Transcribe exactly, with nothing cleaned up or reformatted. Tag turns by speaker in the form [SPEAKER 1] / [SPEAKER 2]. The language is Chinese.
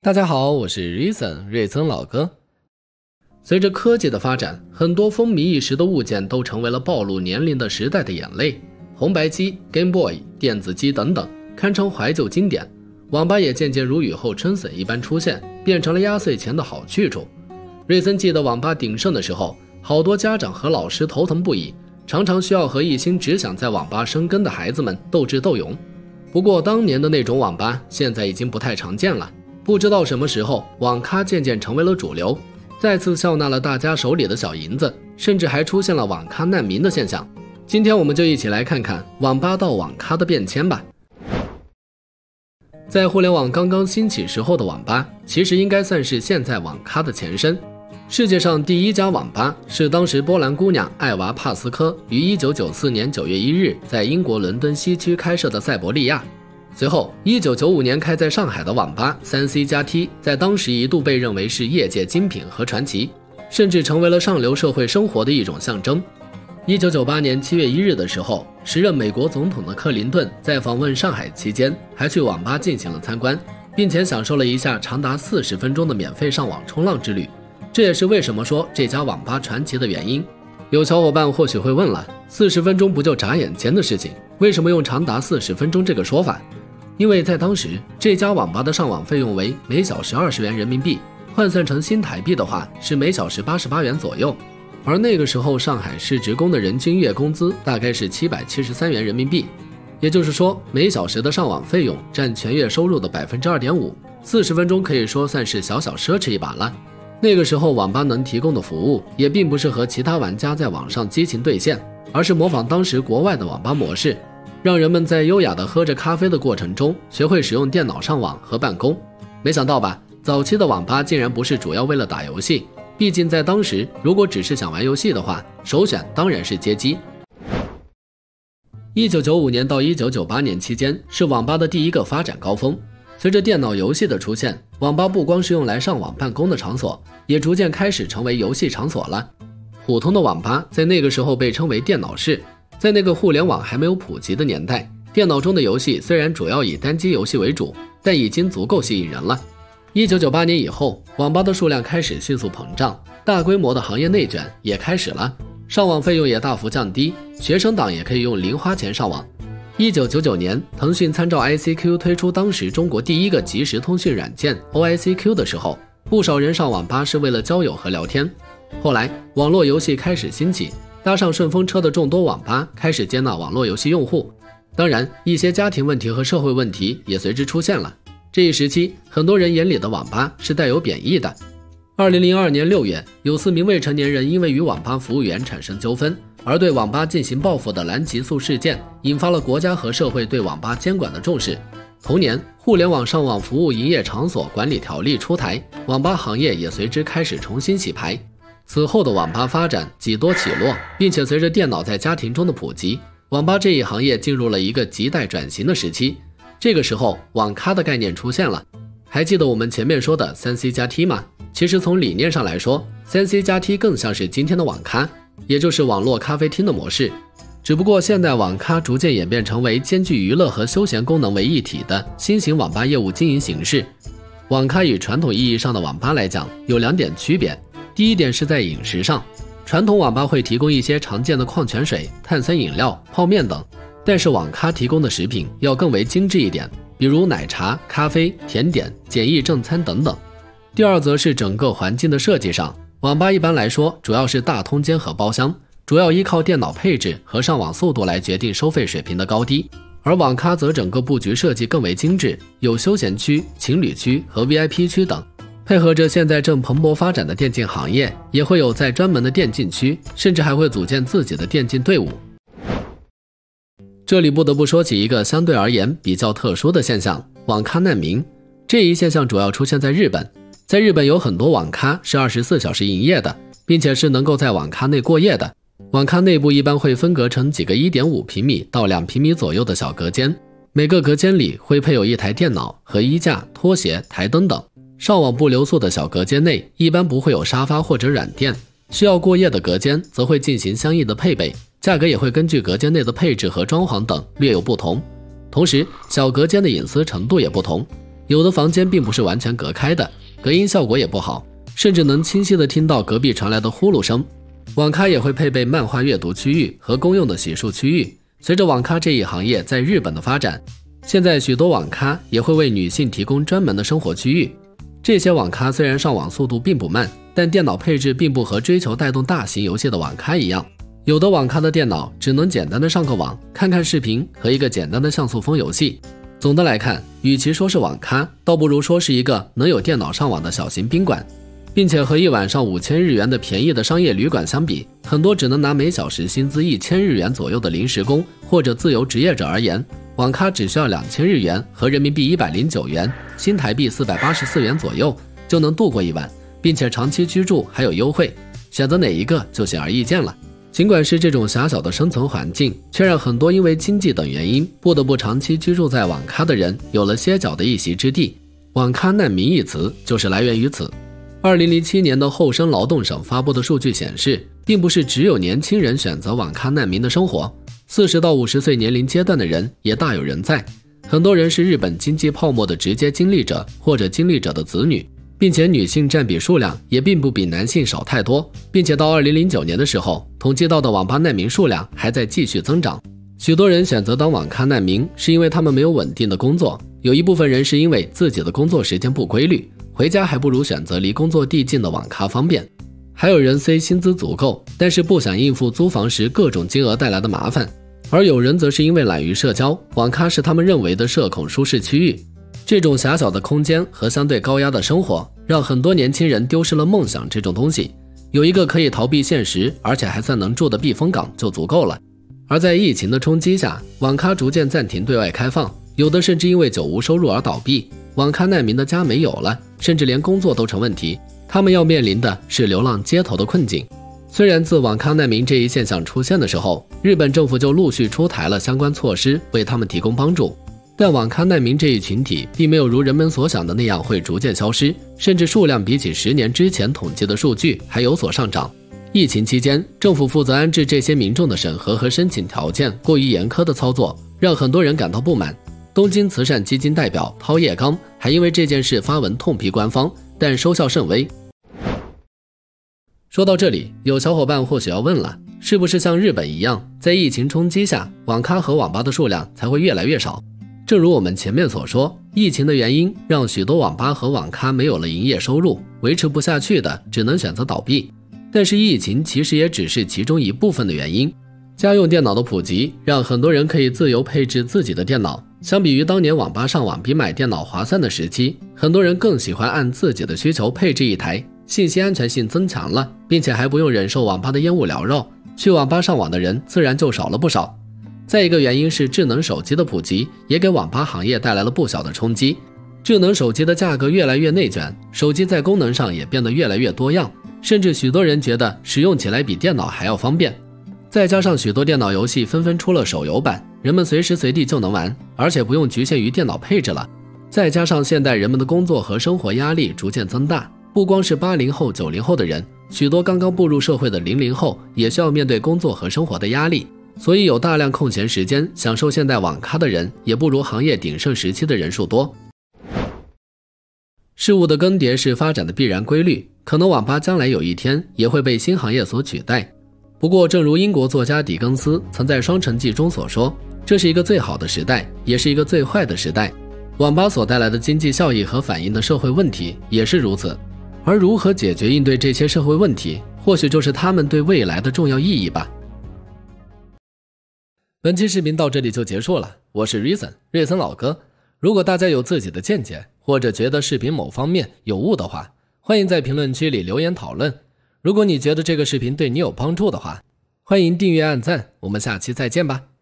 [SPEAKER 1] 大家好，我是 Reason 瑞森老哥。随着科技的发展，很多风靡一时的物件都成为了暴露年龄的时代的眼泪。红白机、Game Boy、电子机等等，堪称怀旧经典。网吧也渐渐如雨后春笋一般出现，变成了压岁钱的好去处。瑞森记得网吧鼎盛的时候，好多家长和老师头疼不已，常常需要和一心只想在网吧生根的孩子们斗智斗勇。不过当年的那种网吧现在已经不太常见了。不知道什么时候，网咖渐渐成为了主流，再次笑纳了大家手里的小银子，甚至还出现了网咖难民的现象。今天我们就一起来看看网吧到网咖的变迁吧。在互联网刚刚兴起时候的网吧，其实应该算是现在网咖的前身。世界上第一家网吧是当时波兰姑娘艾娃·帕斯科于一九九四年九月一日在英国伦敦西区开设的塞伯利亚。随后一九九五年开在上海的网吧 三 C 加 T 在当时一度被认为是业界精品和传奇，甚至成为了上流社会生活的一种象征。一九九八年七月一日的时候，时任美国总统的克林顿在访问上海期间还去网吧进行了参观，并且享受了一下长达四十分钟的免费上网冲浪之旅。这也是为什么说这家网吧传奇的原因。有小伙伴或许会问了，四十分钟不就眨眼间的事情，为什么用长达四十分钟这个说法？因为在当时，这家网吧的上网费用为每小时二十元人民币，换算成新台币的话是每小时八十八元左右。而那个时候上海市职工的人均月工资大概是七百七十三元人民币，也就是说每小时的上网费用占全月收入的 百分之二点五， 四十分钟可以说算是小小奢侈一把了。那个时候网吧能提供的服务也并不是和其他玩家在网上激情对线，而是模仿当时国外的网吧模式，让人们在优雅的喝着咖啡的过程中学会使用电脑上网和办公。没想到吧，早期的网吧竟然不是主要为了打游戏，毕竟在当时如果只是想玩游戏的话，首选当然是街机。一九九五年到一九九八年期间是网吧的第一个发展高峰。随着电脑游戏的出现，网吧不光是用来上网办公的场所，也逐渐开始成为游戏场所了。普通的网吧在那个时候被称为电脑室。在那个互联网还没有普及的年代，电脑中的游戏虽然主要以单机游戏为主，但已经足够吸引人了。一九九八年以后，网吧的数量开始迅速膨胀，大规模的行业内卷也开始了，上网费用也大幅降低，学生党也可以用零花钱上网。一九九九年，腾讯参照 I C Q 推出当时中国第一个即时通讯软件 O I C Q 的时候，不少人上网吧是为了交友和聊天。后来网络游戏开始兴起，搭上顺风车的众多网吧开始接纳网络游戏用户，当然一些家庭问题和社会问题也随之出现了。这一时期很多人眼里的网吧是带有贬义的。二零零二年六月，有四名未成年人因为与网吧服务员产生纠纷而对网吧进行报复的蓝激素事件，引发了国家和社会对网吧监管的重视。同年，互联网上网服务营业场所管理条例出台，网吧行业也随之开始重新洗牌。此后的网吧发展几多起落，并且随着电脑在家庭中的普及，网吧这一行业进入了一个亟待转型的时期。这个时候网咖的概念出现了。还记得我们前面说的 三 C 加 T 吗？其实从理念上来说， 三 C 加 T 更像是今天的网咖，也就是网络咖啡厅的模式。只不过现在网咖逐渐演变成为兼具娱乐和休闲功能为一体的新型网吧业务经营形式。网咖与传统意义上的网吧来讲有两点区别。第一点是在饮食上，传统网吧会提供一些常见的矿泉水、碳酸饮料、泡面等，但是网咖提供的食品要更为精致一点，比如奶茶、咖啡、甜点、简易正餐等等。第二则是整个环境的设计上，网吧一般来说主要是大通间和包厢，主要依靠电脑配置和上网速度来决定收费水平的高低，而网咖则整个布局设计更为精致，有休闲区、情侣区和 V I P 区等。配合着现在正蓬勃发展的电竞行业，也会有在专门的电竞区，甚至还会组建自己的电竞队伍。这里不得不说起一个相对而言比较特殊的现象，网咖难民。这一现象主要出现在日本，在日本有很多网咖是二十四小时营业的，并且是能够在网咖内过夜的。网咖内部一般会分隔成几个 一点五平米到两平米左右的小隔间，每个隔间里会配有一台电脑和衣架、拖鞋、台灯等。上网不留宿的小隔间内一般不会有沙发或者软垫，需要过夜的隔间则会进行相应的配备，价格也会根据隔间内的配置和装潢等略有不同。同时小隔间的隐私程度也不同， 有的房间并不是完全隔开的，隔音效果也不好，甚至能清晰地听到隔壁传来的呼噜声。网咖也会配备漫画阅读区域和公用的洗漱区域。随着网咖这一行业在日本的发展，现在许多网咖也会为女性提供专门的生活区域。这些网咖虽然上网速度并不慢，但电脑配置并不和追求带动大型游戏的网咖一样。有的网咖的电脑只能简单的上个网，看看视频和一个简单的像素风游戏。总的来看，与其说是网咖，倒不如说是一个能有电脑上网的小型宾馆。并且和一晚上五千日元的便宜的商业旅馆相比，很多只能拿每小时薪资一千日元左右的临时工或者自由职业者而言，网咖只需要两千日元和人民币一百零九元，新台币四百八十四元左右就能度过一晚，并且长期居住还有优惠，选择哪一个就显而易见了。尽管是这种狭小的生存环境，却让很多因为经济等原因不得不长期居住在网咖的人有了歇脚的一席之地。网咖难民一词就是来源于此。二零零七年的厚生劳动省发布的数据显示，并不是只有年轻人选择网咖难民的生活，四十到五十岁年龄阶段的人也大有人在。很多人是日本经济泡沫的直接经历者或者经历者的子女，并且女性占比数量也并不比男性少太多，并且到二零零九年的时候，统计到的网吧难民数量还在继续增长。许多人选择当网咖难民是因为他们没有稳定的工作，有一部分人是因为自己的工作时间不规律，回家还不如选择离工作地近的网咖方便。还有人虽薪资足够，但是不想应付租房时各种金额带来的麻烦，而有人则是因为懒于社交，网咖是他们认为的社恐舒适区域。这种狭小的空间和相对高压的生活，让很多年轻人丢失了梦想这种东西。有一个可以逃避现实，而且还算能住的避风港就足够了。而在疫情的冲击下，网咖逐渐暂停对外开放，有的甚至因为久无收入而倒闭。网咖难民的家没有了，甚至连工作都成问题，他们要面临的是流浪街头的困境。虽然自网咖难民这一现象出现的时候，日本政府就陆续出台了相关措施为他们提供帮助，但网咖难民这一群体并没有如人们所想的那样会逐渐消失，甚至数量比起十年之前统计的数据还有所上涨。疫情期间，政府负责安置这些民众的审核和申请条件过于严苛的操作，让很多人感到不满。东京慈善基金代表涛叶刚还因为这件事发文痛批官方，但收效甚微。说到这里，有小伙伴或许要问了，是不是像日本一样，在疫情冲击下，网咖和网吧的数量才会越来越少？正如我们前面所说，疫情的原因让许多网吧和网咖没有了营业收入，维持不下去的只能选择倒闭。但是疫情其实也只是其中一部分的原因。家用电脑的普及让很多人可以自由配置自己的电脑，相比于当年网吧上网比买电脑划算的时期，很多人更喜欢按自己的需求配置一台，信息安全性增强了，并且还不用忍受网吧的烟雾缭绕，去网吧上网的人自然就少了不少。再一个原因是智能手机的普及也给网吧行业带来了不小的冲击。智能手机的价格越来越内卷，手机在功能上也变得越来越多样，甚至许多人觉得使用起来比电脑还要方便。再加上许多电脑游戏纷纷出了手游版，人们随时随地就能玩，而且不用局限于电脑配置了。再加上现代人们的工作和生活压力逐渐增大，不光是八零后、九零后的人，许多刚刚步入社会的零零后也需要面对工作和生活的压力，所以有大量空闲时间享受现代网咖的人，也不如行业鼎盛时期的人数多。事物的更迭是发展的必然规律，可能网吧将来有一天也会被新行业所取代。不过正如英国作家狄更斯曾在《双城记》中所说，这是一个最好的时代，也是一个最坏的时代。网吧所带来的经济效益和反映的社会问题也是如此，而如何解决应对这些社会问题，或许就是他们对未来的重要意义吧。本期视频到这里就结束了，我是 Reason 瑞森老哥。如果大家有自己的见解，或者觉得视频某方面有误的话，欢迎在评论区里留言讨论。如果你觉得这个视频对你有帮助的话，欢迎订阅按赞，我们下期再见吧。